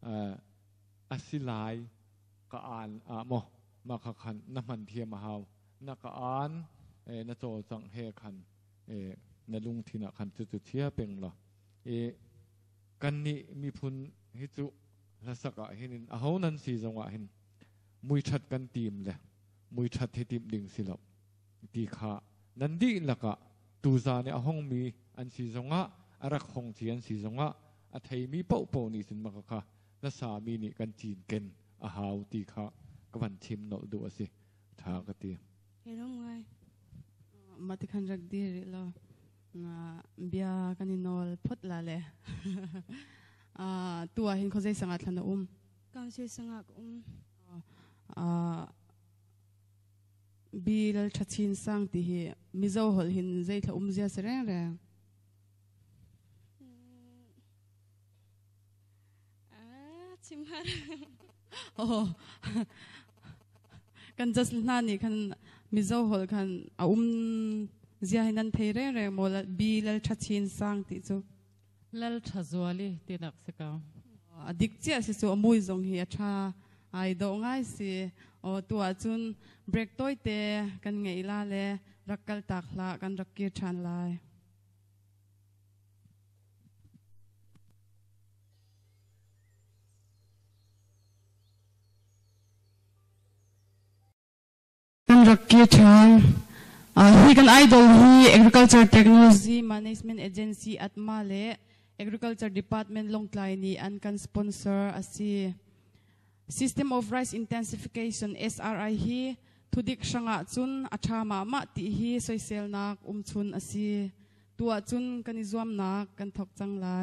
อาศิลายก็อ่านโมมาขันน้ำมันเทียมหาวนักอ่านนักโจสังเฮขันในลุงทินักขันจุดเทียเป็นหรอกันนี้มีพุนฮิจุและสักเห็นเขานั้นสีจังหวะเห็นมุยชัดกันทีมเลยมุยชัดให้ทีมดึงสิลบตีขานั่นดีละกะตูซาเนี่ยห้องมีอันสีจังหวะอารักห้องเทียนสีจังหวะอาไทยมีเป้าเป้านี่สินมากค่ะและสามีนี่กันจีนเก่งอาหาวตีขากวันชิมโนดูสิทากตีเฮ้ยน้องไงมาติคันรักดีเลยล่ะเบียกันนี่นอลพดละเลยตัวเห็นเขาใจสังกัดทันอุ้มกางช่วยสังกัดบีลชัดชินสังที่มิจาวหอลเห็นใจถ้าเสียเสร็จแล้วชิมฮาโอ้กันจัสนานี่คันมิจาวหอลคันเสียให้นันเทเร่โมลบีลชัดชินสังที่จูลัลชัจวลีที่นักสกาวดิกเจ้าสิจูมวยจงเฮียชาไอดองไงสิตัวจุนเบรกต้อยเตะกันไงล่ะเลยรักกัลตักละกันรักเกียร์ชันไลกันรักเกียร์ชันฮีกันไอดอลฮี Agriculture Technology Management Agency อัตมาเล Agriculture Department ลงไลนี่อันกันสปอนเซอร์อาศัย System of Rice Intensification SRI ฮีทุดิกช่างจุนอัชามาติฮีสอยเซลนักชุนอาศัยตัวจุนกันนิจวมนักกันทกจังไล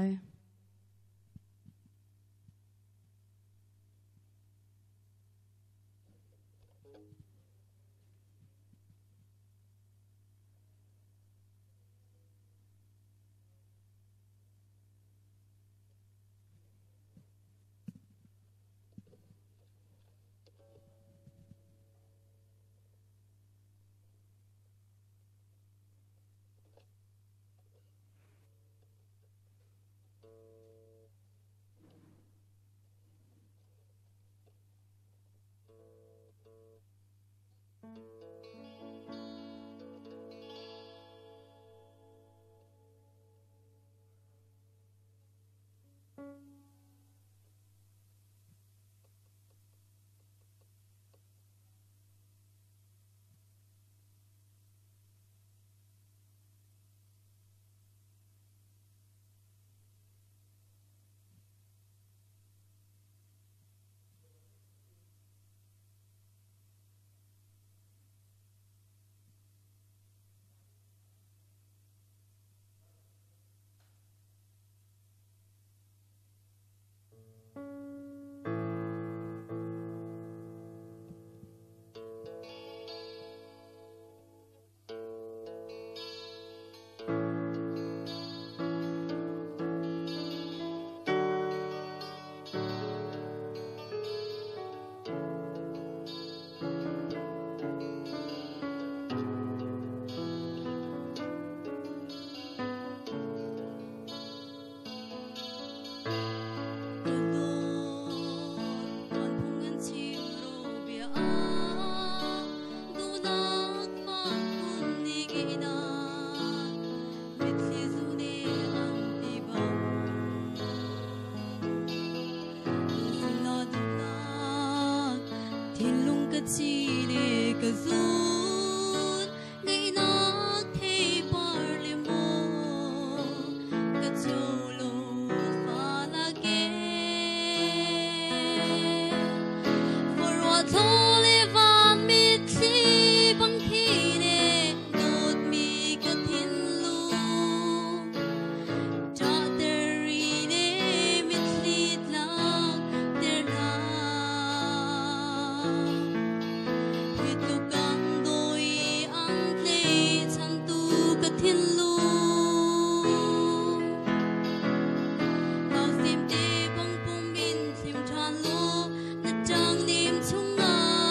Hãy subscribe cho kênh Ghiền Mì Gõ để không bỏ lỡ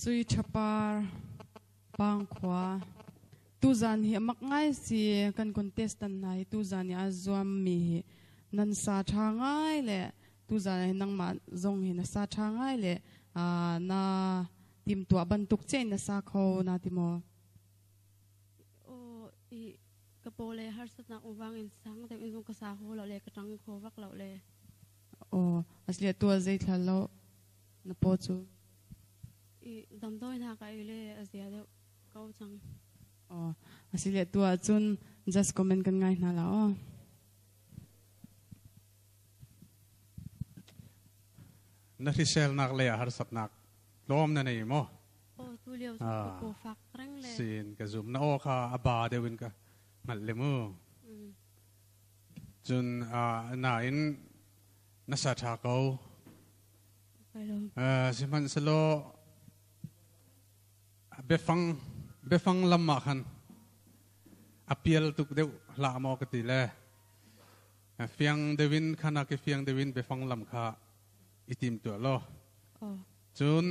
sui chapar pang khwa tu zan hi mak ngai si kan contestant nai tu zan ya zuam mi nan sa tha ngai le tu zan nang ma zong hi na sa tha ngai le na tim tua ban tuk chen na sa kho na timo ô i cái bộ lệ har sát nạc vang in sáng tại in cái sa hồ lệ cái trắng khô vắc lệ o asli tua zai thalo na po chu i dam đôi na cái lệ asia đâu câu chẳng oh asile tua chun just comment kan ngai na la o na risel nak le har sat nak lom na nei mo ô tu liêu bộ phạc trắng lệ sin ka zum na o kha aba dewin ka ngal le mu chun na in na sa tha ko phải rồi siman selo befang lamma khan apial tuk deu la mo ka ti le fiang dewin khana ke fiang dewin befang lam kha itim tu lo ô chun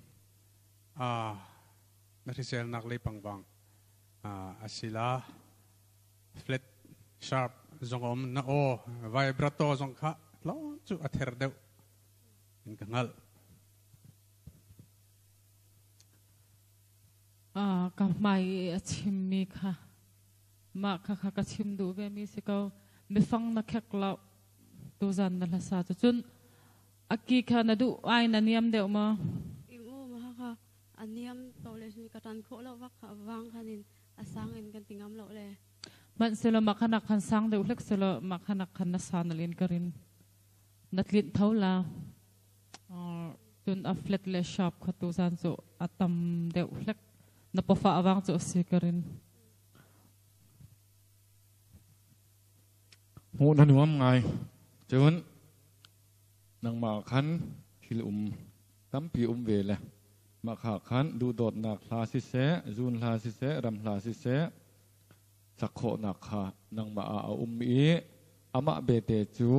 na risel nak le pangbang asila flat sharp zongom na o vibrato zong kha lo chu ather deu in kangal ka mai achim mi kha ma kha kha ka chim du ve mi se ko me fang na khek la tu zan na la sa chu chun aki kha na du ai na niam deu ma im ô mà ha anh niệm tàu lệ suy cái trắng khô lệ vắc vang khanin sáng in cái tiếng âm lệ man se lo ma khana khan sang deu hlek se lo ma khana khan na sa na lin karin natlin thaula chun a flat le shop kha tu zan zo atam deu hlek na pofa awang chu se karin หูนันวมไงจนนางมาขันคิลตั้มปีเวเลยมาขาขันดูโดดหนักลาสิเสจูนลาสิเสรำลาสิเสสักโคหนักขานางมาอีอามาเบเตจู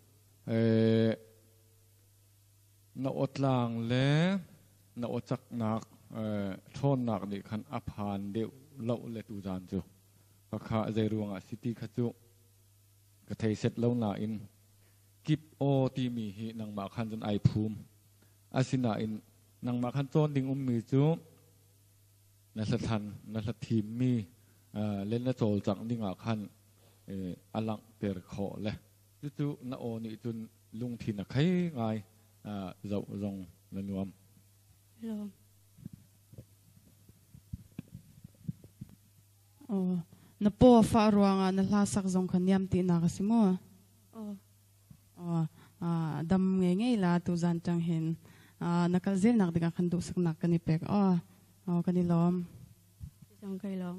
นาอดลางเล่นาอดจักหนักโทนหนักนี่ขันอภานเดียวเล่าเลตูจานจูปะขาใจรวงสิติขจูกระเทยเสร็จแล้วนาอินกิบโอตีมีหีนางมาขันจนไอภูมิอาศินาอินนางมาขันโจนดิ่งมีจูนัสทันนัสทีมมีเล่นนัโจจังดิ่งอาขันอลังเตอร์ขอเลยจู่ๆนาโอนี่จนลุงทินใครไงเจ้าจงนันวม rồi oh na po fa ruanga na lasak zong khanyam ti na kasimo ô oh dam nge nge la tu zan chang hin nakalzel nak diga khandu sak nak kani pek kani lom trong cây lom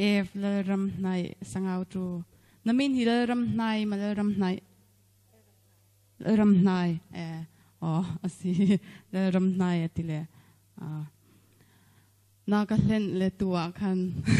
เอฟเลรำไนสังเอาจูน้ำมินฮิเลรำไนมาเลรำไนรำไนอ๋อสิเลรำไนติเลนักเล่นเลตัวกัน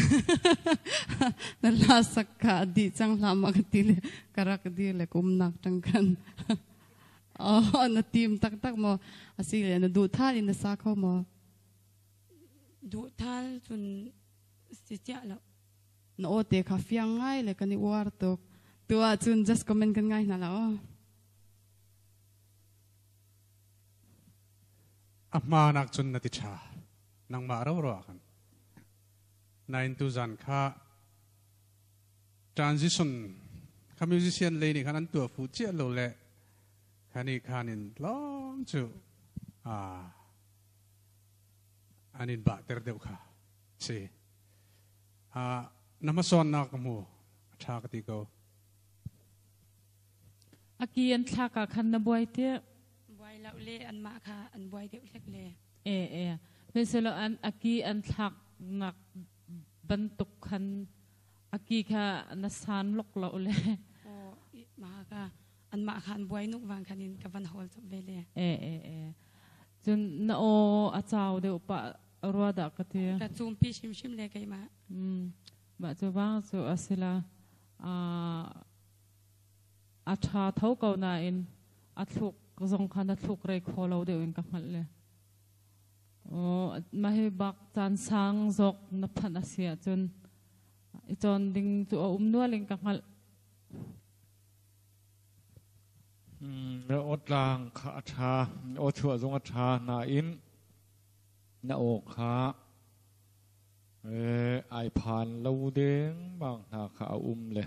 นั่นลาสักกะดีจังลามากติเลกรักดีเลกุมนักจังกันอ๋อนาทีมตักมาสิเลนดูท่าอินสักเขามาดูท่าจนสิเจ้าแล้วนโอเตคาฟิยังไงเลยกันนี่วาร์ตุกตัวจุน just comment กันไงนั่นแหละอามานักจุนนติชานังมาเรารักันในตุจันข้า transition ข้า musician เลยนี่ข้านั้นตัวฟูเจียโลเล่ข้านี่ข้านินล้อมจูอันนี้บาดเตอร์เดียวข้าสิน้ำมันส่วนนักมูชากติโกอากีอันทักขันนบวยเตี้ยบวยแล้วเล่อันมาค่ะอันบวยเดียวเล็กเล่เป็นส่วนอันอากีอันทักนักบรรทุกขันอากีค่ะนัสานลกเราเลยโอ้มาค่ะอันมาค่ะอันบวยนุกวางคันินกับวันฮอลจับเล่จนนาโออาจาวเดียวปะรัวดักกันเตี้ยกระจุมปีชิมเลยกันมาจูบ้างจูอาศิลาอาชาเท่าเก่าหน้าอินอาทุกทรงขันอาทุกเรคโคเราเดียวอินกับมันเลยมาให้บักจานสังจกนับพันอาเซียจนดิ่งจูนัวลิงกับมันแล้วอดลางขาชาอดชัวทรงอาชาหน้าอินนาโอขาไอผ่านเราเด้งบางนาขาเลย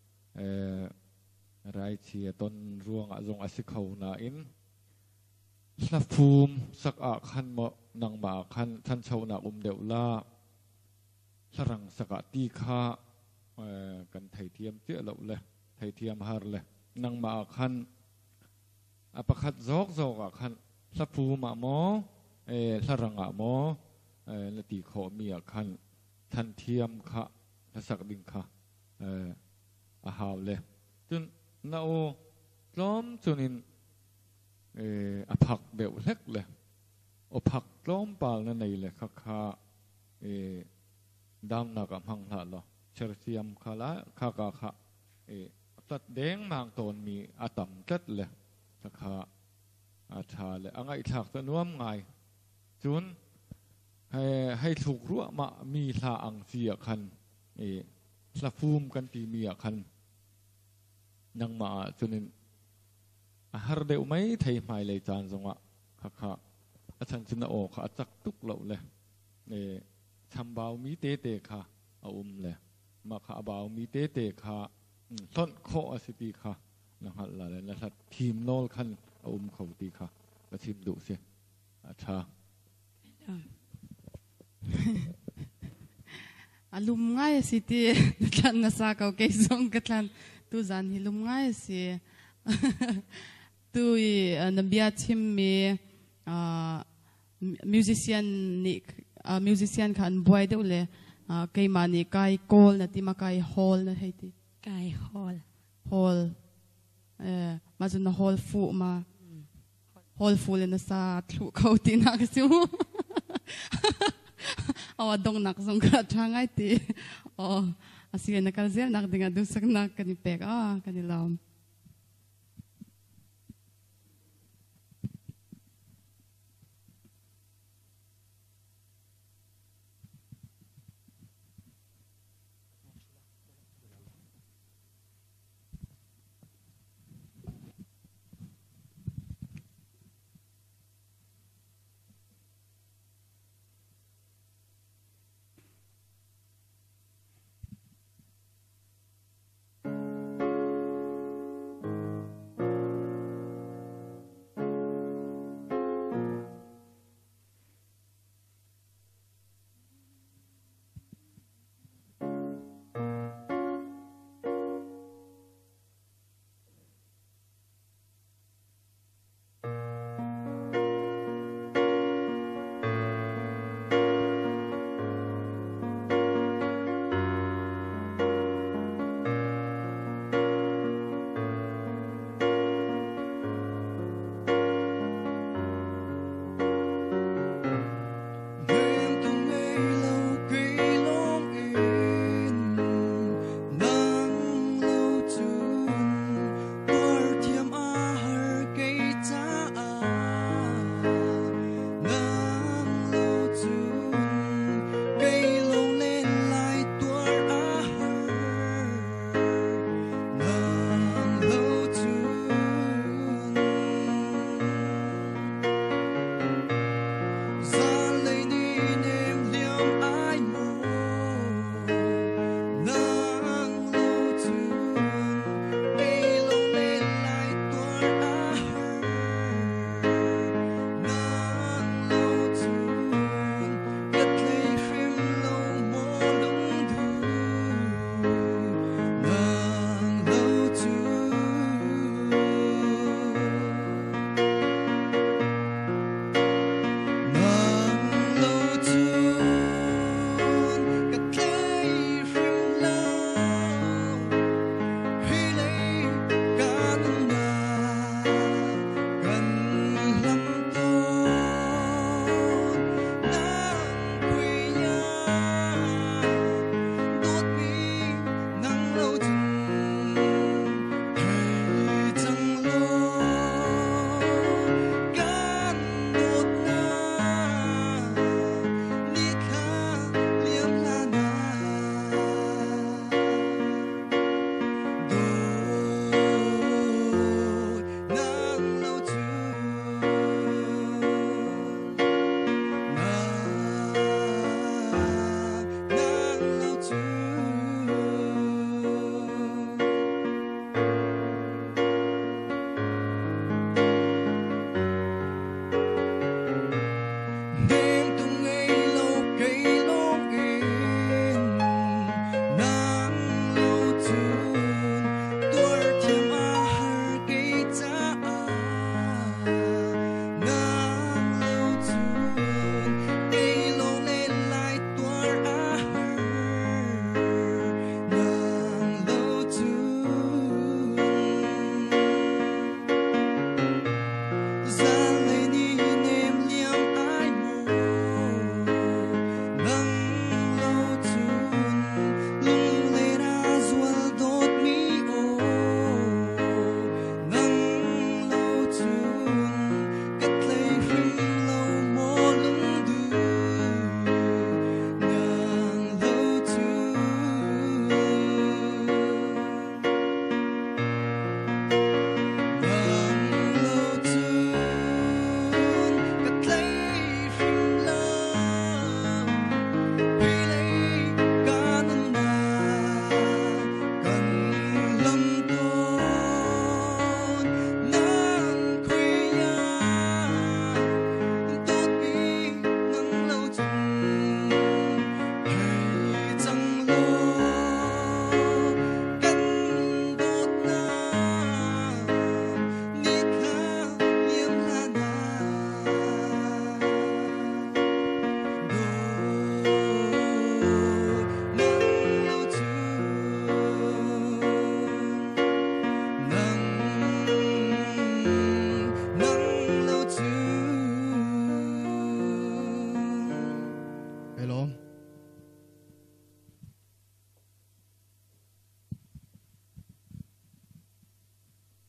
ไรเชียต้นรวงอจงอสิเขานาอินสักภูมิสักอาคันมะนังมาคันท่านชาวนาเดวลาสรังสกัดตีข้ากันไทยเทียมเจ้าเราเลยไทยเทียมฮาร์เลยนังมาคันอปคัดจอกอาคันสักภูมิหมอสรังหมอนาตีขอมีอาคันท่านเทียมข้าสักดิ่งข้าอาหาวเลยจนนาโอล้อมจนินอผักเบลเล็กเลยอผักล้อมปาลนั่นเองเลยข้าดำนักมังหาล้อเชอร์เซียมข้าละข้ตัดแดงมังตนมีอาตัมตัดเลยข้าอาชาเลยอ่างไอถักตะนวมไงจุนให้ถูกรั้วมามีลาอังเสียคันสะฟูมกันตีมีคันนังมาจนินอาหารเดียวไม่ไทยไม่เลยจานสงะค่ะอาจารย์จินโอค่ะจักตุกเหล่าเลยทำบ่าวมีเตะค่ะเอาเลยมาค่ะบ่าวมีเตะค่ะต้นโคอสิตีค่ะนะครับอะไรนะครับทีมโนลคันเอาเขาตีค่ะก็ทีมดุเสียอาชาลุมง่ายสิที่ท่านนัสกาวเกยงกันท่านตุจันฮิลุมง่ายสิตุยนับยาทิมมีmusician kan boy de ule kay mani kay call na ti makay hall na haiti kay hall mazun na hall fu ma hall fu le na sa thu kauti na kasi mo awadong nak song ka thangai ti asile na kalzel nak dinga dusak na kanipek kanilam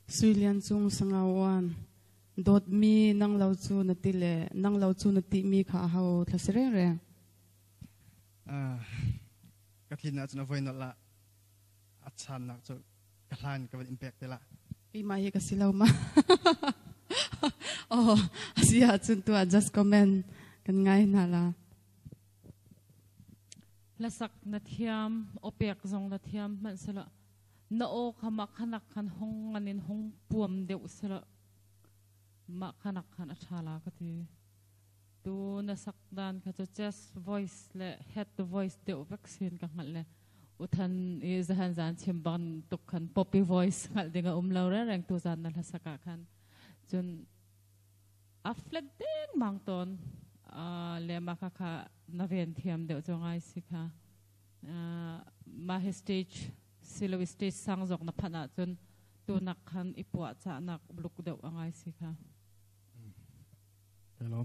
สุริยันจุงสังอาวันโดดมีนังเหล่าจูนติเลนังเหล่าจูนติมีข้าเฮาทศเร่งเร่งกฐินอาจจะวันนั่นละอาจารย์นักจะกระลานกับอิมแพคเดละปีมาเฮกสิลาวมาโอ้เสียจุนตัว just comment กันง่ายน่าละละสักนาทีมโอเปียกจงนาทีมมันสละนโอขมักขนักขันหงงันินหงปวมเดียวสละมักขนักขันอัชาลากทีดูนัสักดานก็จะ just voice และ head the voice เดียววัคซีนกันหันเลยอุทันอีจะหันจานชิมบันตุกขัน poppy voice หันเด็กเราแรงตัวจานนั่นละสักขันจนอัฟเล็ดเด้งบางตอนเลมาค่ะนาเวนเทียมเดี๋ยวจะง่ายสิค่ะมาเฮสเตจซิลวิสเตจสังจอกนับพนักจนตัวนักขันอิปวะจะนักบลุกเดี๋ยวง่ายสิค่ะฮัลโหล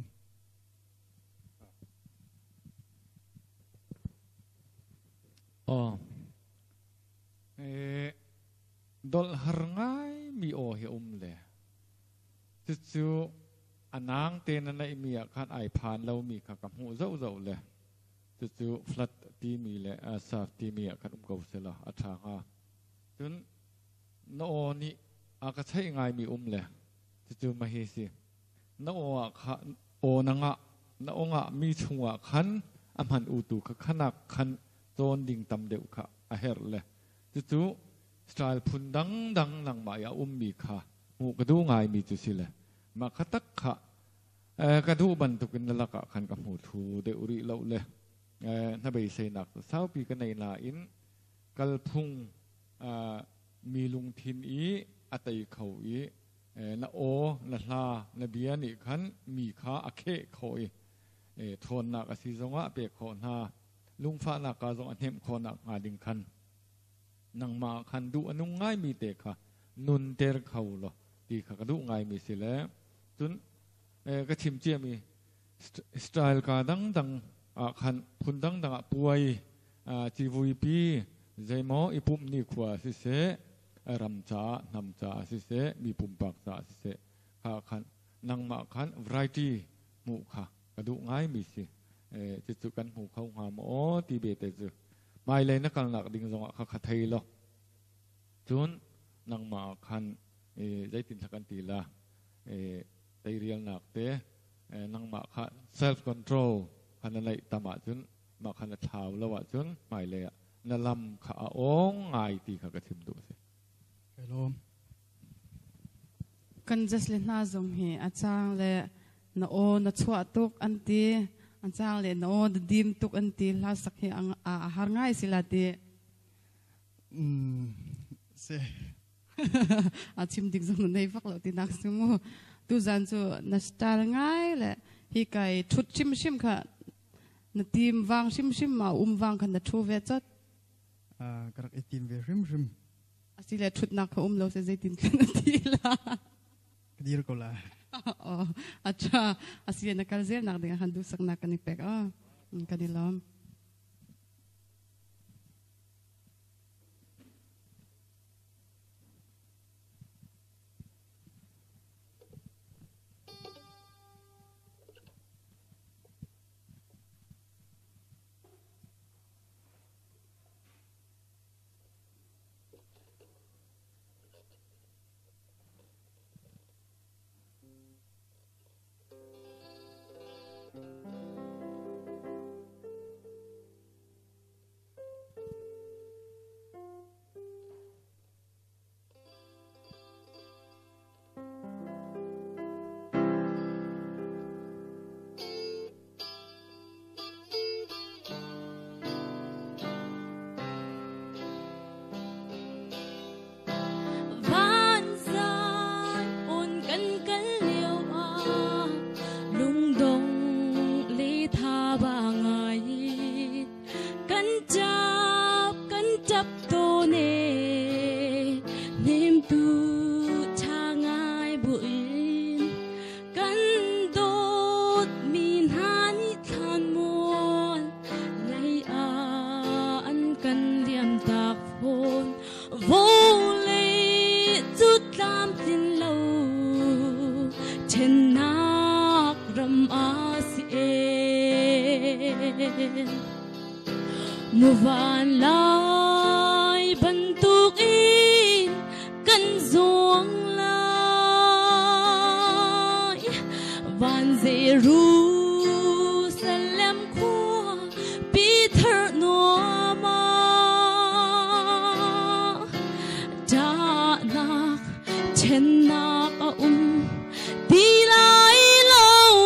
ดอลฮาร์ง่ายมีโอเฮอุมเลยจู่อันนางเตนันในมีอาการไอผ่านเรามีขับหูเจ้าเลยจู่ฟลัดที่มีเลยอาซาฟที่มีอาการเก่าเสละอัฐางาจนนโอนี่อากาศใช้ง่ายมีเลยจู่มาเฮสินโออะโอนังะนโองะมีชัวขันอัมหันอุตุขนักขันโซนดิ่งตำเดียวค่ะอาเฮร์เลยจู่สไตล์พุนดังนังมายามีค่ะหูกระดูง่ายมีจุดสิเลยมาขัดขะกระดูบันทุกินละกะขันกับหูทูเดอุริเล่าเลยน่าไปเสนักสาวปีกันในนาอินกัลพุงมีลุงทินอีอัตยเขาอีนาโอนาลานาเบียนี่ขันมีขาอเคเขาอีทนนักสิจงะเปียกขอนหาลุงฟ้านักกาจงอันเทมขอนักงาดิงขันนังมาขันดูอนุง่ายมีเตค่ะนุนเตอร์เขาหรอดีค่ะกระดูง่ายมีสิแล้วจนก็ชิมเจียมีสไตล์การดังขันพุนดังป่วยจีวีพีใจหมออีปุ่มนี่ขวาสิเสรำจ้านำจ้าสิเสมีปุ่มปากจ้าสิเสข้าขันนังมาขัน variety หมู่ค่ะกระดูง่ายมีสิจิตสุกันหูเขาหามตีเบตจือไม่เลยนักการหลักดิ่งจงข้าขัดไทยหรอจนนังมาขันใจตินสักันตีละใจเรียนหนักเตะนังมาขัน self control ขันอะไรตามาจนมาขันเท้าแล้วว่าจนไม่เลยนั่นลำขาองง่ายตีข้ากระทิมดูสิฮัลโหลกันจะเล่นน่าจงเหี่อาจารย์เลยนาโอนาชัวตุกอันตีอาจารย์เลยนาโอดิมตุกอันตีลาสักเหี่หาง่ายสิละตีเสอาชิมดิ่งจงในฟักเราตีนักสมุตูจันจูนัสตาร์ง่ายเลยฮิกายชุดชิมค่ะนาทีมวางชิมมาวางกันนาชูเวจัดกระไรทีมเวริมอาศิเลชุดนักเขาเราเสียใจตินกันนาทีละกดีร์ก็ละอาจารย์อาศิเลนักการเสียนักเดียร์ฮันดูสักนักกันนี่เป็กกันดีล้อม vô lệ chút làm muvan lai bantuk in kan zong lai van Jerusalem khoa Peter Noama da nak chen nak đi lại lâu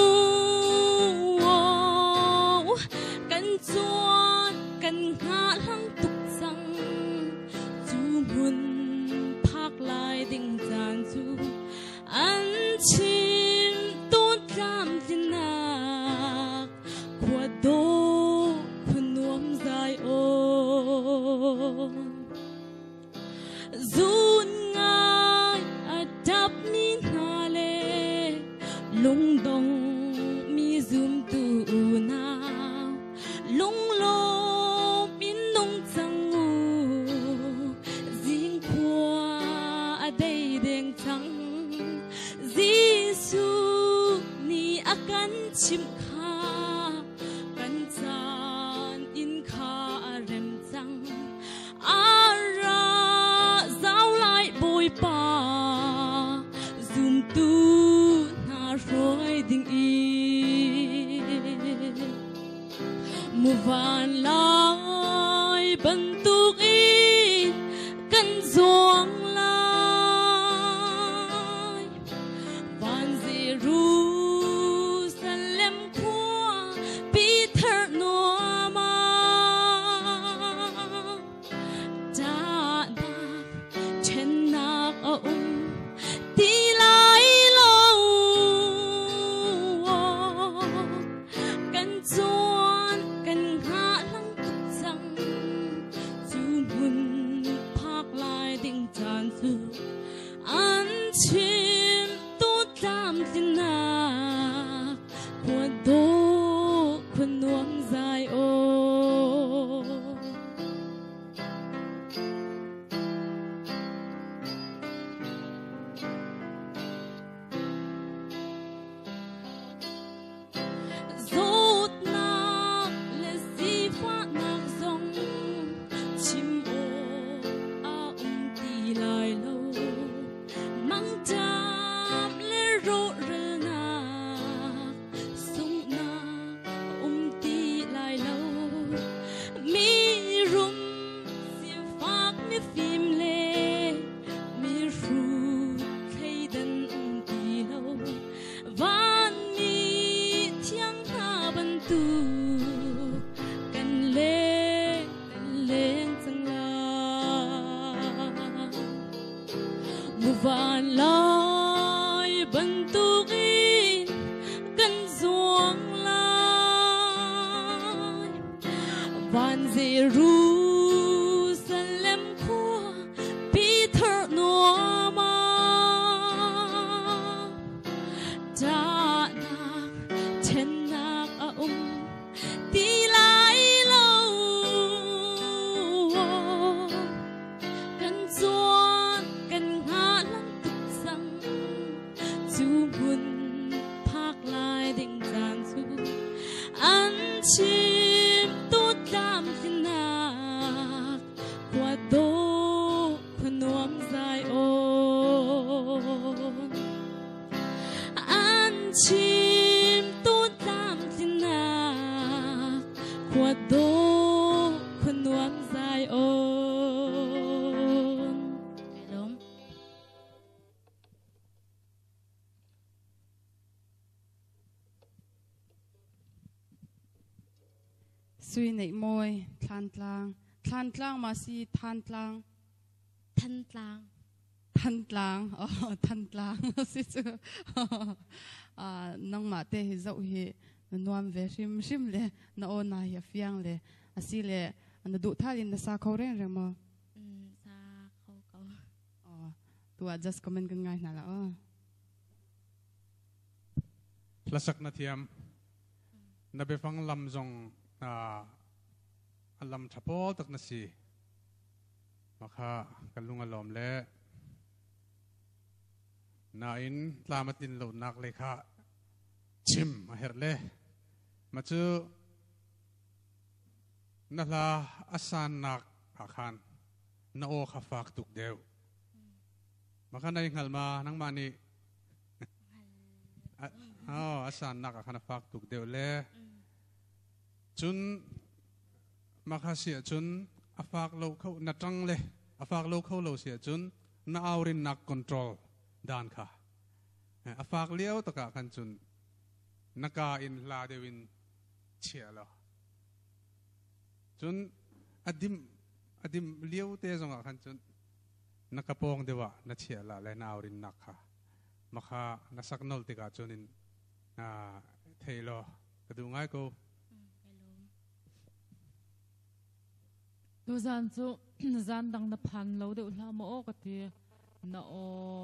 cần chuan cần ngã lăng tục rằng chú muốn phác lại đình giàn chú ăn chim tốt làm tin nạc qua đô khuôn nuông dài ôn run ngai đắp mi na lệ lung dong mi zoom tu na lung lo min nong chang u jing kwa dei deng chang Giêsu ni akan chim kha kan chan in kha rem chang ara zau lai boi pa zoom tu na roi ding i muvan lai bantuk in kan zong lai van Jerusalem khoa Peter Noama da na chen nak ti lai lâu kan chuan kan ngã lăng tục rằng chú muốn phác lại đình tràn chú ăn chim tốt làm tin nạc qua đô khuôn nuông dài ô rốt nạc lệ si phát nạc dòng chim ô ti lại lâu mang chạm lệ rộ rơ nạc sông nạc ti lại lâu mi rum xiêm phát mi phim lệ mi ru thay đần ti lâu van mi thiang ha ban tu kan lên chẳng la muvan lai bantuk in kan zuang lai van Jerusalem khoa Peter Noama da nak chen nak ti lai lâu cần chuan cần ngã lăng tục rằng chú muốn phác lại đình giàn chú ăn chim tốt làm tin nạc qua đô khuôn nuông dài ôn ăn chim tốt làm tin nạc qua đô khuôn nuông dài ôn đúng suy nảy môi than tlang mà si than tlang thân lang than tlang si chu nang ma te hi zau hi nuam ve shim le na o na hi fiang le asi le na du thalin na sa khore re mo sa khâu câu tu just comment kan ngai na la lasak na thiam na be phang lam zong lam thapol tak na si makha kalunga lom le na in tlamatin lo nak le kha chim a her le ma chu นั่นละอาสานนักอาคารน่าโอข้าฝากตุกเดียวมาขันได้หัลมานั่งมานี่อาสานนักอาคารฝากตุกเดียวเลยจุนมาข้าเสียจุนอาฝากเราเขาหน้าจังเลยอาฝากเราเขาเราเสียจุนน่าเอารินนักคอนโทรลด้านค่ะอาฝากเลี้ยวตะกะกันจุนนักอินลาเดวินเชียร์แล้วจุนอดิมเลี้ยวเตะส่งกันจุนนักกระโปรงเดียวนักเชียร์ละและน่าเอารินนักค่ะมาข้านักสักนอลติกาจุนินเทโลกระดูง่ายกูดูจานจูจานดังนับพันเราเดี๋ยวละโมกติน่าโอ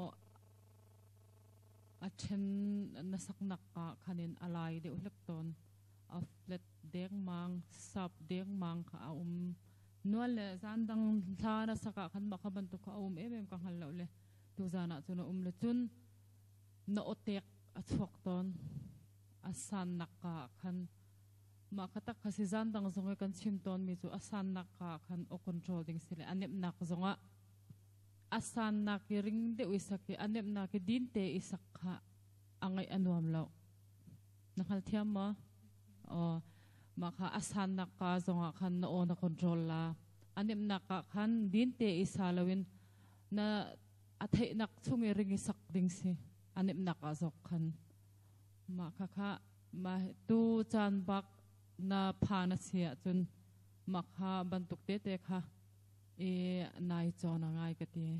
อาเชนนักสักนักกะคันินอะไรเดี๋ยวเล็กตอนอัฟเล็ดเดียงมังสับเดียงมังค่ะนวลเลยจานดังทานักสักกะคันบักบันตุกค่ะเอ็มกังหันเราเลยดูจานจุนเลยจุนน่าโอเตกอัศวกตอนอาสันนักกะคันมาคัตักkasi zandang zonga kan chimton mi chu asan nakka khan o control ding sile anep nak zonga asan nak ring de uisaki anep nak din te isakha angai anuam lo nakal thiam ma o makha asan nakka zonga khan no na control la anep nakka khan din te isalawin na athai nak chungi ring isak ding si anep nakka zok khan makha kha ma tu chan bak na phana sia chun makha bantuk te te kha nai chona ngai ka ti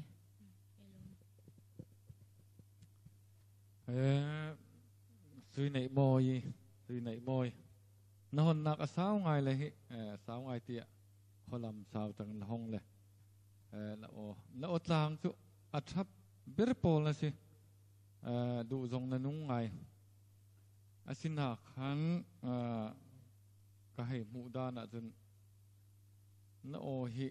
sui nei moi na hon nak asaw ngai le hi saw ngai tia kholam saw tang la hong le na o tlang chu athap ber pol na si du zong na nung ngai asina khan ka hai mu da na jun na o hi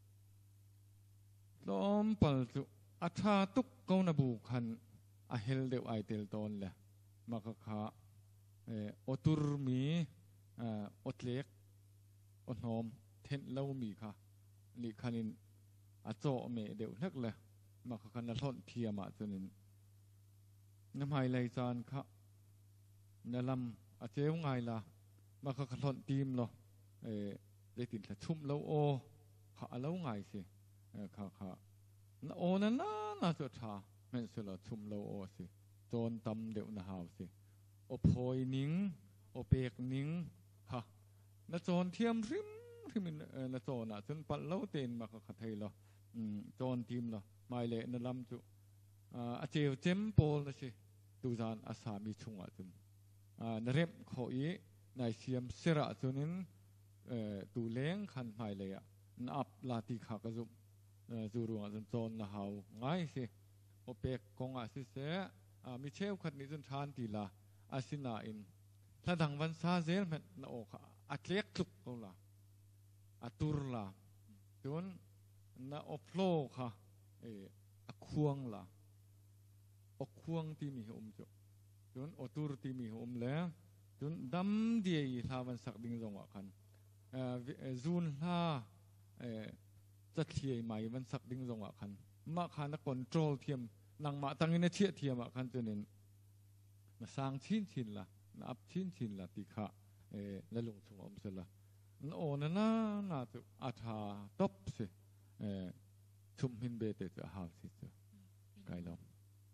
lom pal chu atha tuk ko na bu khan a hel deu ai tel ton le ma kha kha otur mi otlek onom then lo mi kha li khanin a cho me deu lek le ma kha khan na thon thia ma chunin na mai lai chan kha na lam a cheu ngai laมาขะทอนทีมเนาะได้ติดละชุ่มแล้วโอขาแล้วไงสิขาน่ะโอนั่นน่าจะชาแม่นสิละชุ่มแล้วโอสิโจนตำเดี๋ยวน่ะหาวสิโอโพยนิ้งโอเปกนิ้งฮะน่ะโจนเทียมริมที่มันน่ะโจนน่ะจนปัดแล้วเต็นมาขะไทยเนาะโจนทีมเนาะไม่เละน่ะลำจุอาเจียวเจมโปละสิตูจานอาสามีชุงอ่ะจุนน่ะเร็มขออีนายเสียมเสระจุนินตูเล้งขันไม่เลยนับลาติขากระจุจูรวงจนโจนนะเฮาง่ายสิโอเปกกงอาศิเสมีเชลขัดนิจนชานตีละอาศินาอินถ้าดังวันซาเซลมันนาโอค่ะอัดเล็กทุกคนละอัตุรละจนนาโอโฟลค่ะอักควงละอักควงที่มีหุ่มจุจนอัตุรที่มีหุ่มแล้วจนดำเดียร์ลาวันสักดิ้งจงวะคันจูนลาจะเทียใหม่วันสักดิ้งจงวะคันมาคันนักคอนโทรลเทียมนังมาตั้งในเชียเทียมวะคันจนนั้นมาสร้างชินละนับชินละติขะและลงสงอมเสละนั่นโอ้นั่นน่าจะอาชาตบสิชุมหินเบเตจะหาสิจะไกลลม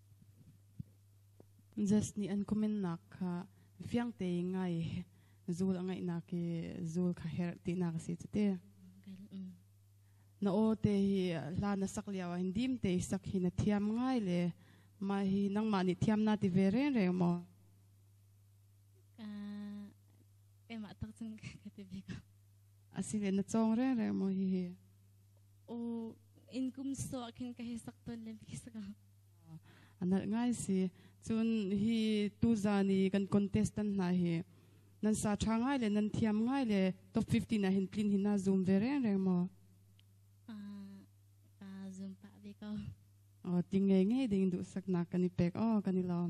just ni an comment nak kha fiang te ngai zul angai na ke zul kha her ti na si te na o te la na saklia wa hindim te sak hin thiam ngai le ma hi nang ma ni thiam na ti vere re mo ma tak chung ka te bi ka asile na chong re mo hi o income so akin ka hi sak ton le bi sa ka anal ngai si chun hi tu zani kan contestant na hi nan sa tha ngai le nan thiam ngai le top 50 na hin plin hin na zoom vere re mo zoom pa bi ka tinge nge ding du sak na kan ipek kan ilom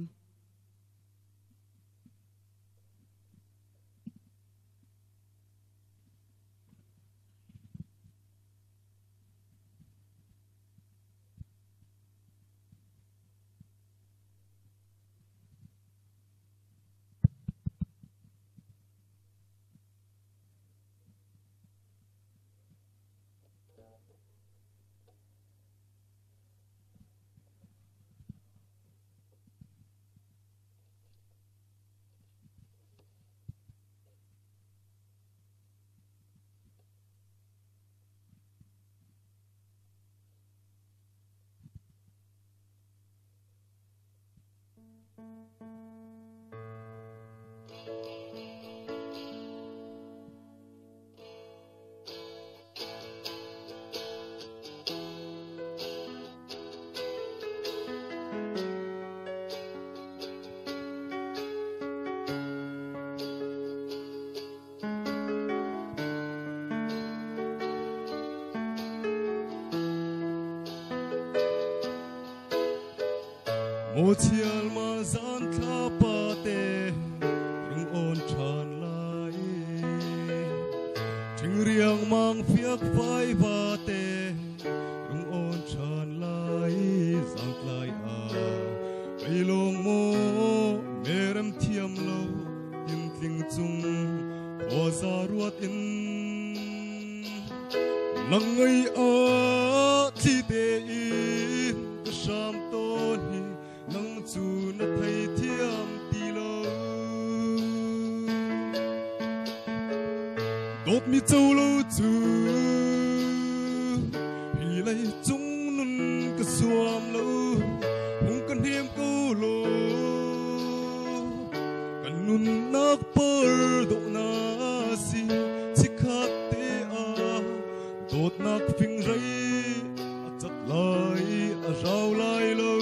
một chiều mà gian khá ba tê rung ôn tràn lại chừng riêng mang phiếc vai ba tê rung ôn tràn lại giang lại cây lông mô mê rem thiam lâu in tình chung hoa ra ruột in nắng ấy chi tê in sam tôn hi nắng chu na thấy thiam tì lâu đốt mi châu lâu chu hi lấy chúng nun cái xuam lâu hung cần hiểm câu lô cần nun nắc bờ độ na si chỉ khát tê đốt nắc phình rây chặt lại rau lại lâu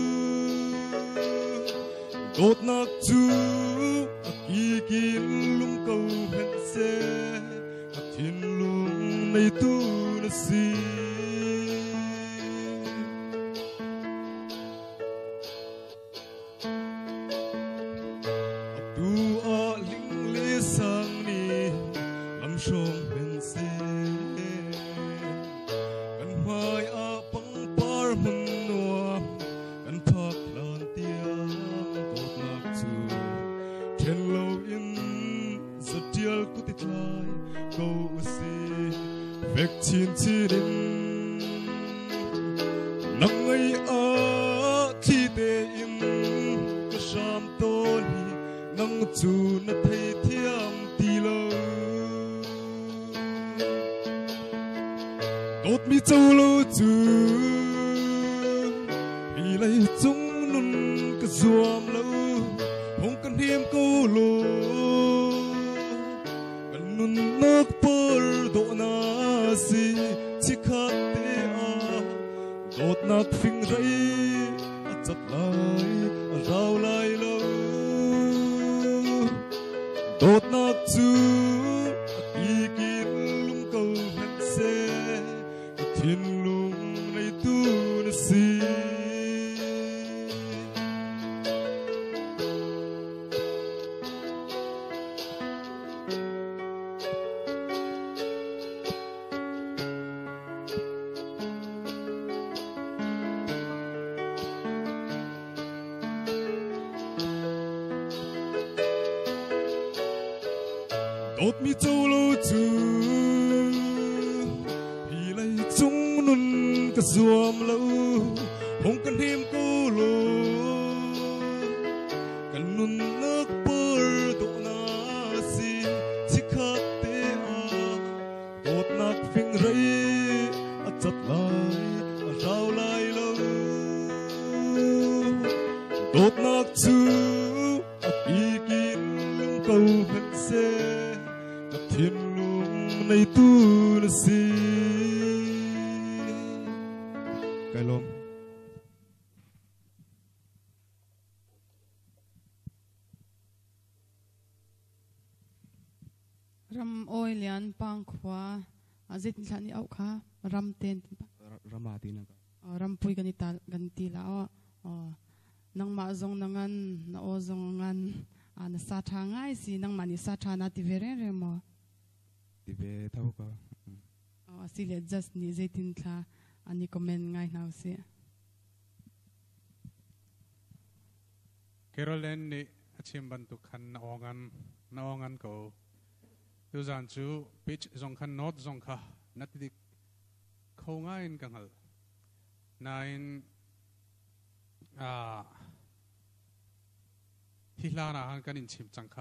đốt nắc chú kỳ kỳ lung câu hẹn xe thiên lung này tu na si tu a linh lê sang ni làm sông hẹn xeกันmai a pang par mun nuamกันพักลานเตียงตดนักจูเทนโลอินสัตเดียลกุติทลายกูสิเวกชินชีดินนังไงอาที่เตอินก็ชามต้นฮีนังจูนัทให้เทียมตีโลđốt mi châu lâu chú vì lấy chúng nun cái duam lâu không cần hiểm câu lô cần nun nước bờ độ na si chỉ khát tê đốt nát phình rây chặt lại rau lại lâu đốt nát chú kỳ kỳ lung câu hẹn xe thiên lung này tu na si đốt mi châu lâu chú vì lấy chúng nun cái duam lâu không cần hiểm câu lô cần nun nước bờ độ na si chỉ khát tê đốt nát phình rây chặt lại rau lại lâu đốt nát chú kỳ kỳ lung câu hẹn xe thiên lung này tu na si cái lom ram oi lian pang khwa azit thani au kha ram ten ramati na ram pui ganti la nang ma zong nangan na o zong ngan na sa tha ngai si nang mani sa tha na ti vere re mo ti ve thau ka si le just ni zetin tha ani comment ngai nau si Caroline ni achim bantu khan na ongan ko tu zan chu pitch zong khan not zong kha natidik khonga in kangal nine hilana han kan in chim changkha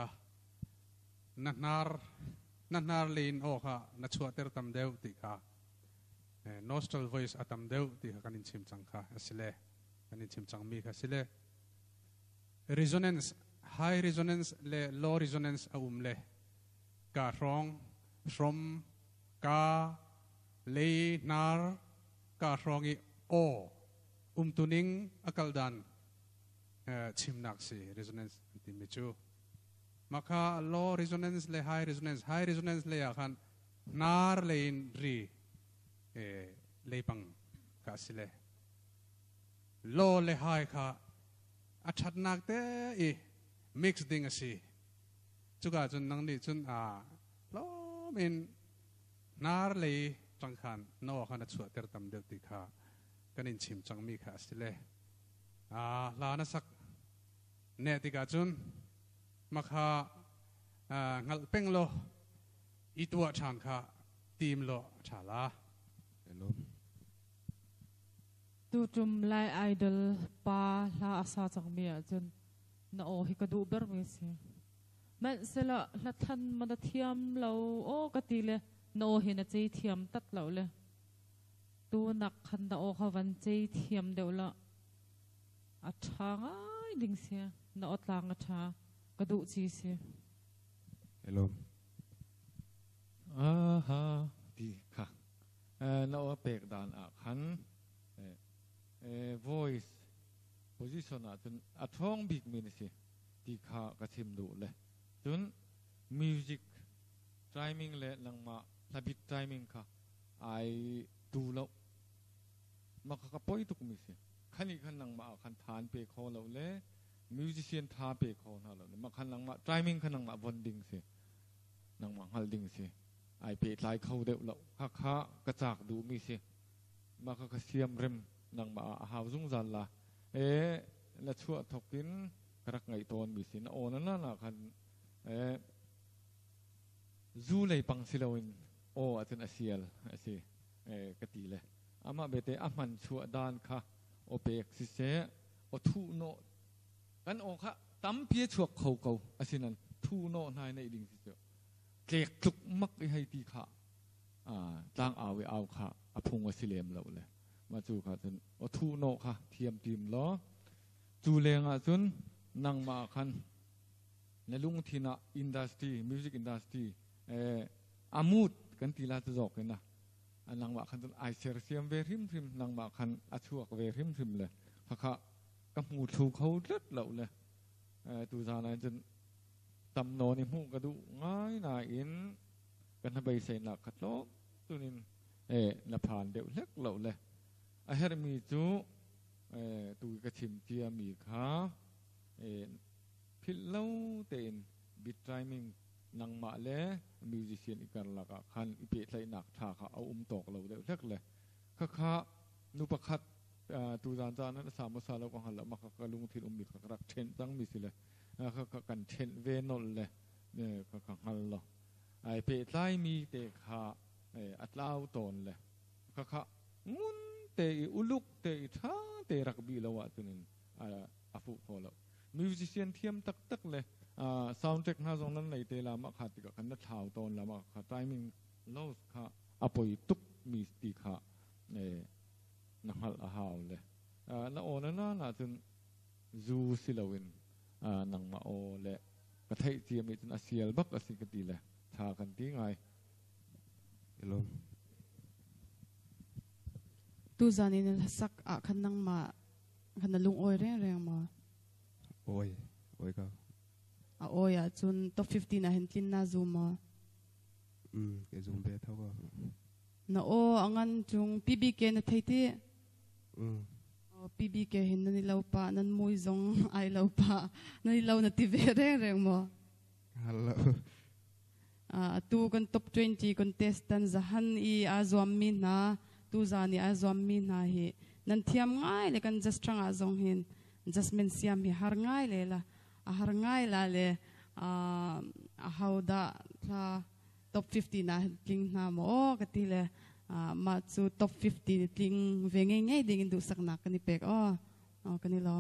nanar lein o kha na chuater tam deu ti kha nostal voice atam deu ti kan in chim changkha asile kan in chim chang mi kha sile resonance high resonance le low resonance a le ka rong from ka le nar ka rongi o tuning akaldan chimnak si resonance ti michu maka low resonance le high resonance le akan nar le in ri le pang ka sile low le high ka achat nak te i mix ding asi chuka chun nang ni chun lo min nar le chang khan no khan chu ter tam del ti kha kanin chim chang mi kha sile la na sak ne ti ka chun makha ngal peng lo itwa chan kha tim lo chala hello tu tum lai idol pa la asa chang mi chun na o hi ka du ber mi se man sela la than ma da thiam lo o ka ti le no hi na chei thiam tat lo le tu nak khan da o kha van chei thiam deu la a tha ngai ding se na otlang a tha ka du chi se hello ha di kha na o pek dan a khan voice position a chun a thong big min si ti kha ka thim du le chun music timing le nangma labit timing kha ai tu lo ma ka poi tuk mi si khani khan nangma khan than pe kho lo le musician tha pe kho na lo ma khan nangma timing khan nangma bonding si nangma holding si ai pe tlai khau de lo kha kha ka chak du mi si ma ka siam rem nangma hau zung zan la la chua thokin karak ngai ton mi sin ona na khan zu lei pang silawin o atin asial asi kati le ama bete aman chua dan kha o pek si se o thu no kan o kha tam pie chuak khau kau asinan thu no nai nei ding si klek tuk mak i hai ti kha tlang awe aw kha aphung asilem lo le ma chu kha tin o thu no kha thiam tim lo chu lenga chun nangma khan nalung thina industry music industry amut kan tila tu jok na nangma khan ai ser siam ve rim nangma khan achuak ve rim le kha kha ka mu thu khau ret lo le tu za na chun tam no ni mu ka du ngai na in kan ha bai sei na khat lo tunin na phan deu lek lo le a her mi chu tu ka chim tia mi kha phil lo ten bit timing nang ma le musician ikar la ka khan ipe thlai nak tha kha au tok lo deu lek le kha kha nu pakhat tu zan zan na sa ma sa lo ko hal ma ka lung thil mi kha rak then tang mi si le kha kan then ve nol le kha hal lo ai pe tlai mi te kha atlau ton le kha ngun te uluk te tha te rak bi lo wa tunin afu ko lo musician thiam tak tak le sound check na zong nan nei te la ma kha ti ka kan na thau ton la ma kha timing loss kha apoi tuk mi ti kha na hal a haw le na ona na chun zu silawin nang ma o le ka thai ti mi chun asial bak asikati le tha kan ti ngai hello tu zanin sak a khan nang ma khan na lung oi reng ma oi ka oi a chun top 50 na hentlin na zu ma ke zum be thaw ka na o angan chung pbk na thaiti pbk hin na ni lo pa nan mui zong ai lo pa na ni lo na ti ve reng mo hello tu kan top 20 contestant zahan i azwam mi na tu zani azwam mi na hi nan thiam ngai le kan just strang azong hin jasmine siam hi har ngai le la har ngai la le hauda la top 50 na king na mo kati le ma chu top 50 ting venge ngai ding du sak na kani pek kani lom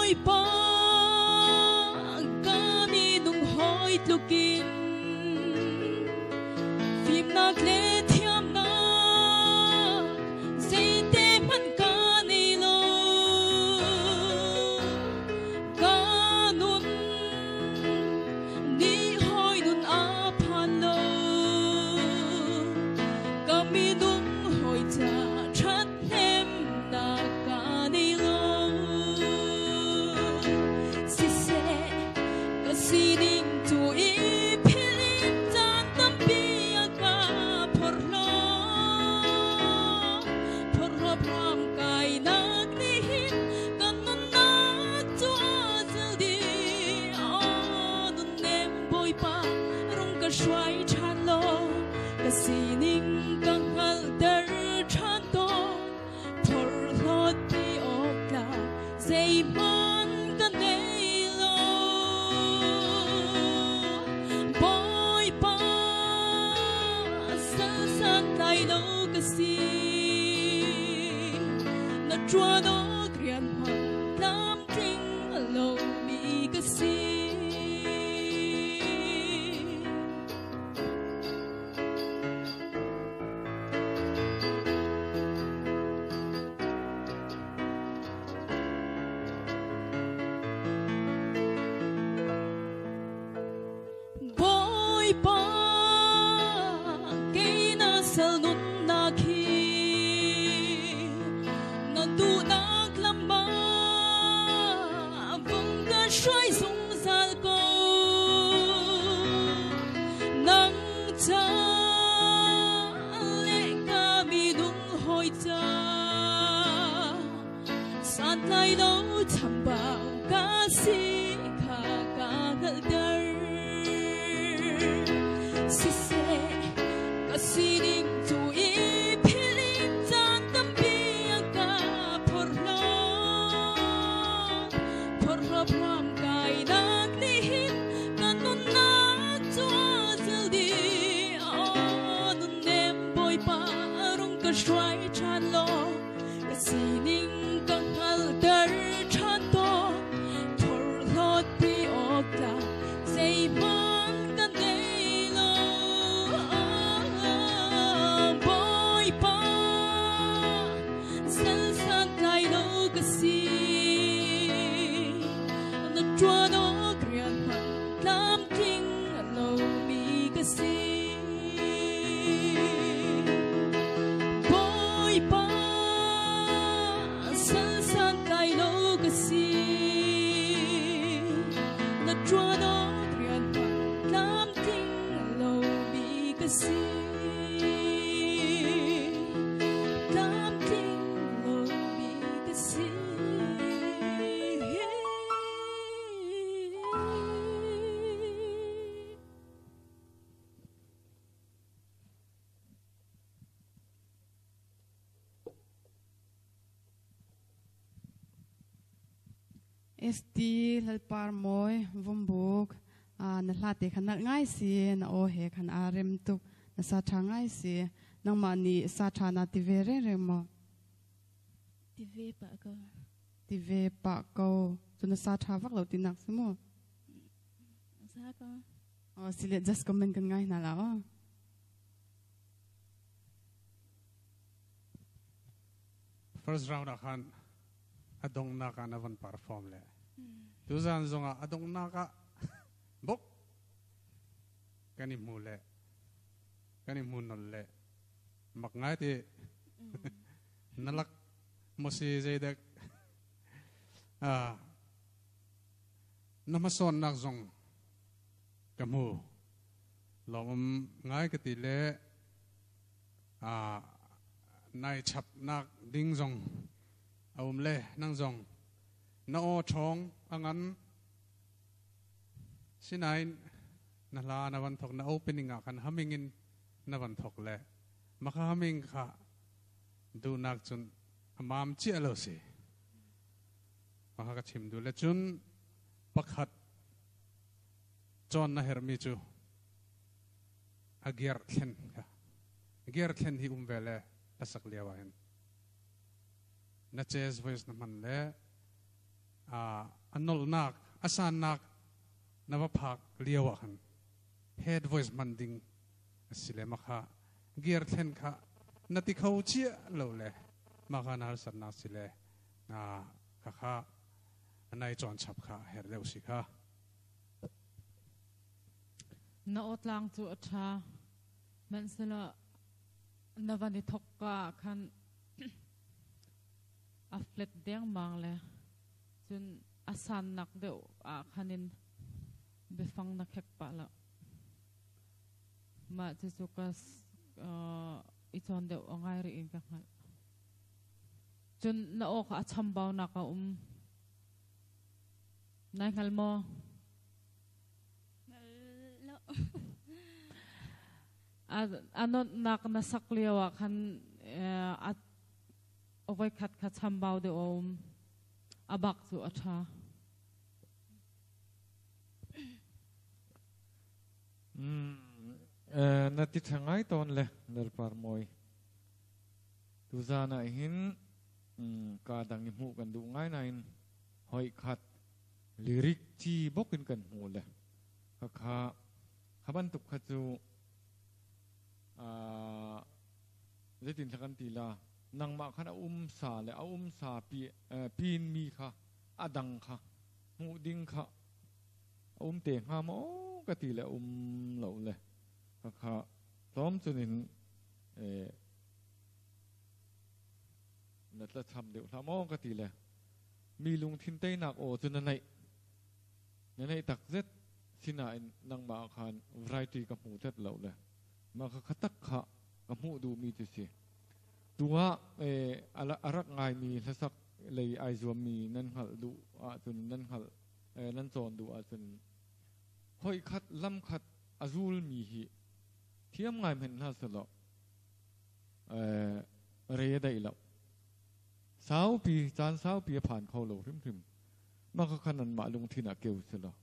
boy pa kami nung hoy tlukin phim nạc lệ thiam na dây tê man ca nei lo ca nun ni hoy nun a phan lo kami nung hoy cha chat hem na ca nei lo si se ka si ding tu i philin chan tam pi ka phor lo pram kai nak ni hin kan nun na chu azal di nun nem boy pa rong ka shwai chan lo ka si ning kang hal dar chan to phor lo ti ok la zay man kan nei lo boy pa san san lai lo ka si na chua no krian ma lam tring lo mi ka si boy pa kay nasal nun na khi na du nak lamba vung ka shwai sung sal ko nang cha le ka mi dung hoi cha san lai lo cham bao ka si kha ka ngal dar si se ka si ding tu i philin chan tam pi ka phor lo pram kai nak ni hin kan nun na chu azal di nun nem boy pa rong ka shwai chan lo ka si ning kang hal dar chan to phor lo pi ok la say man kan nei lo boy pa san san lai lo ka si na chua no krian ma lam ting lo mi ka si boy pa san san lai lo ka si na chua no krian ma lam ting lo mi ka si lam ting lo mi ka si esti lalpar moi vombuk na hlate khan ngai si na o he khan arem tuk na sa tha ngai si nang ma ni sa tha na ti ve re mo ti ve pa ko ti ve pa ko chu na sa tha vak lo ti nak si mo sa ko o si le just comment kan ngai na la o first round akan adong na ka navan perform le tuzan zonga adong na ka bok kani mule kani munol le makngai ti nalak mosi zedek namason nak zong kamu lom ngai ka ti le nai chap nak ding zong le nang zong na o chong angan sinai na la na van thok na opening akan hamingin na van thok le maka haming kha du nak chun amam chi alo si maka ka chim du le chun pakhat chon na hermi chu agiar thlen ka agiar thlen hi vele asak liawain na chess voice naman le อันนลนักอาสานนักนวพักเลี้ยวขัน head voice มันดิ้งสิเลมาค่ะเกียร์เทนค่ะนาทีเขาเชี่ยเราเลยมาค่ะนาสันนักสิเลค่ะนายจอนฉับค่ะเฮร์เดวสิค่ะนาอดลางจูอัชามันสละนวันนี้ทกกะคันอัฟเล็ดเดียงมังเลยจนอาสานนักเดียวคันินไปฟังนักเก็บปะละมาจะสุกัสอีจอนเดียวง่ายรีอินกันละจนนาออกอาชัมบาวนักนายขัลโมอันนั้นนักนักสักเลียวคันเอาไว้ขัดชัมบาวเดียวอาบักสุอาชานาทีทั้งไงตอนเลยเดินปาร์มอยทุกท่านเห็นการดังยิ้มหูกันดูง่ายนั่นหอยขัดลิริกจีบอกกันหูเลยข้าบันตุกขัดจูเรื่องสักกันทีละนางมาขันสาเลยสาปีนมีค่ะอดังค่ะหูดิ้งค่ะเตียงห้ามกติเลยเหล่าเลยค่ะพร้อมจนเห็นนัดละทำเดี๋ยวทำกติเลยมีลุงทินเต้หนักจนในตักเซ็ตสินายนางมาขันไรตีกับหูเซ็ตเหล่าเลยมาขัดตักขะกับหูดูมีจุดสิตัวอารักง่ายมีสักเลยไอซวมมีนั่นหัดดูจนนั่นหัดนั่นโซนดูจนหอยขัดลำขัดอาซูลมีหิเทียมง่ายเหมือนน่าสลบเรียได้แล้วสาวปีจานสาวปีผ่านเขาโลริมมาขนาดมาลงที่นักเกี่ยวสลบ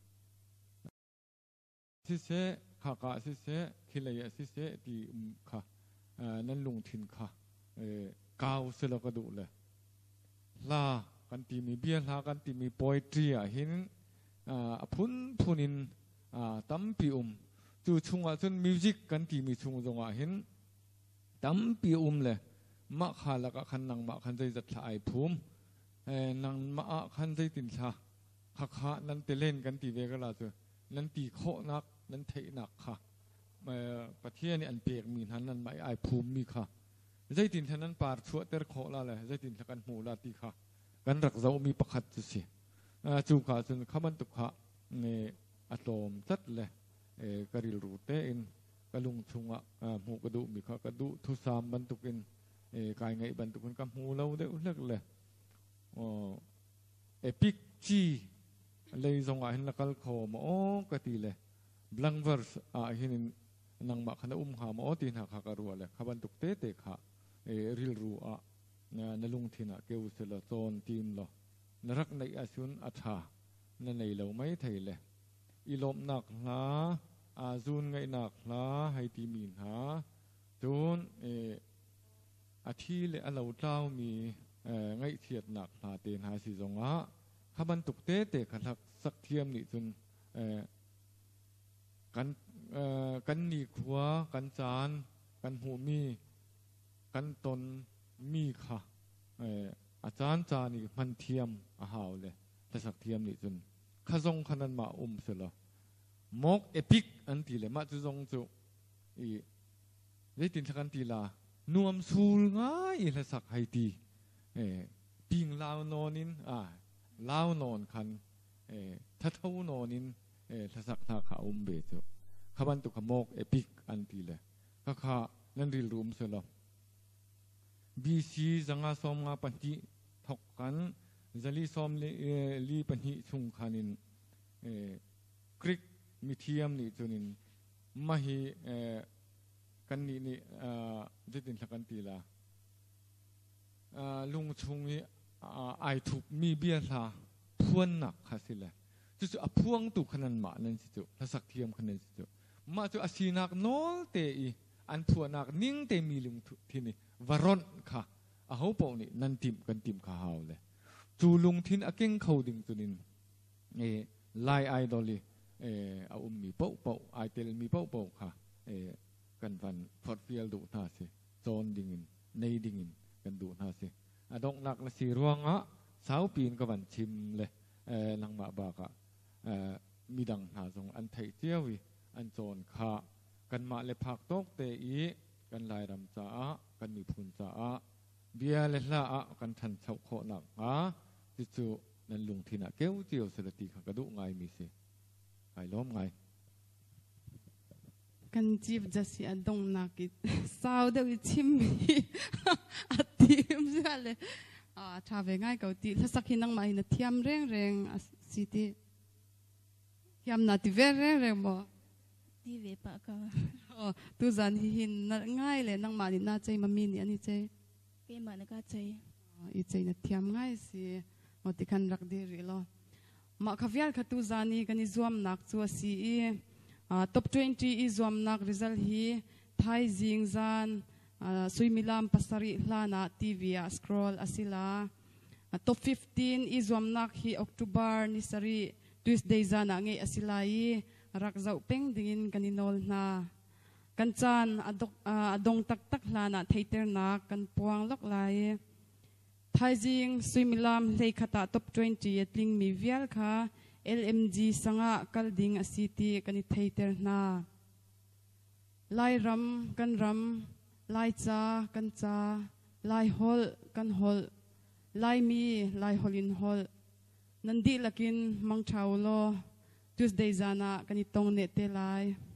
สิเสขากะสิเสคิเลยสิเสที่ค่ะนั่นลงทินค่ะกาวสลบกระดูเลยลากันตีมีเบี้ยลากันตีมีโปรยตรีเห็นพุนินตั้มปีจูชุงจนมิวสิกกันตีมีชุงจงเห็นตั้มปีเลยมาขาละก็ขันนังมาขันใจจัดสายภูมินังมาขันใจตินชาขานั้นเตเล่นกันตีเวกลาตัวนั้นตีโคนักนั้นเทนักค่ะประเทศนี้อันเปียกมีนั้นนั้นไม่ไอภูมิมีค่ะใจตินฉะนั้นปาร์ชัวเตอร์โคละเลยใจตินฉะกันหูลาตีค่ะกันรักเรามีประคัตจุสิจูขาจนขบันตุขะในอะตอมจัดเลยกริลรูเตอินกระลุงชุงหูกระดูมีค่ะกระดูทุสามบรรทุกินกายไงบรรทุกินกับหูเราได้อุลกเลยเอพิกจีเลยทรงเห็นนักขโมกติเลยบลังเวอร์สเห็นนางมาขณะหามตีนหักขากรัวเลยขบันตุกเตะขาริลรูนลุงทินะเกวสละโซนทีมละนรักในอาชุนอัฐานั่นในเราไม่ไทยเลยอีลมหนักหนาอาซุนไงหนักหนาให้ทีมีนหาจนอาทิเลอเราเจ้ามีไงเทียดหนักหนาเตนหาสิจงะขบันตุกเตะขัดสักเทียมนี่จนกันหนีขวากันจานกันหูมีกันตนมีค่ะอาจารย์จานี่มันเทียมอาหาวเลยแต่สักเทียมนี่จนข้าทรงขนาดมาเสร็จแล้วมกเอพิกอันตีเลยมาจะทรงจุได้ตินสักอันตีลานวมสูงง่ายและสักไฮตีปิงลาวนอนินลาวนอนคันถ้าเท่านอนินถ้าสักท่าขาเบจุขบันตุขมกเอพิกอันตีเลยก็ข้านั่นริลรูมเสร็จแล้วบีซีจังอาสมงาปัญจิทกกันจะลีสมลีปัญจิชุงขานินคริกมิเทียมนี่จนินมาฮีกันนี่จะตินสักกันตีละลุงชุงนี่ไอถูกมีเบี้ยลาพวนหนักค่ะสิเลยจู่ๆพวงตุขนาดมานั่นสิจู่ถ้าสักเทียมขนาดสิจู่มาจู่อาศีนักโนเตอีอันพวนักนิ่งเตมีลุงที่นี่วรนค่ะเขาบอกนี่นั่นติมกันติมข้าวเลยจูลุงทินอาเก่งเขาดิ่งจุนินไลไอดอลีเอามีเป้าเป้าไอเตลมีเป้าเป้าค่ะกันฟันฟอดเฟียลดูท่าสิโซนดิ่งในดิ่งกันดูท่าสิดงนักละสีรวงสาวปีนก็วันชิมเลยนังมาบากมีดังหาทรงอันไทยเจียวีอันโซนขากันมาเลยผักตกเตอีกันลายรำจ้ากันมีพุนจ้าเบียเลละกันทันเฉาโคหนักจิจูนั่นลุงที่น่ะเกี้ยวเจียวสระตีขกระดูไงมีสิไงล้มไงกันจีบจะเสียดงนักสาวเดี๋ยวชิมอัดทีมใช่เลยชาเวง่ายเก่าตีถ้าสักหินังมาหินเทียมเร่งเร่งสิทีเทียมนาทีเวรเร่งเร่งบ่ที่เวปะก็ตุจันหินง่ายเลยนังมาหินน่าใจมามีนี่อันนี้ใจเปมานะก็ใจอีใจน่ะเทียมง่ายสิมติคันรักดีรีล้อมาขวิลขตุจันนี่กันizwamนักชัวสีtop 20 izwamนัก result ฮีไทยจิงจันสุยมิลามปัสริลานาทีวีscroll asila top 15 izwam nak hi October ni sari Tuesday zana ngai asilai rak zau peng dingin kaninol na kanchan adong tak tak lana theater na kan puang lok lai Thai jing suy milam lei khata top 20 atling mi vial kha LMG sanga kalding asiti kani theater na lai ram kan ram lai cha kan cha lai hol kan hol lai mi lai holin hol nandi lakin mang thaulo Tuesday zana kani tong ne te lai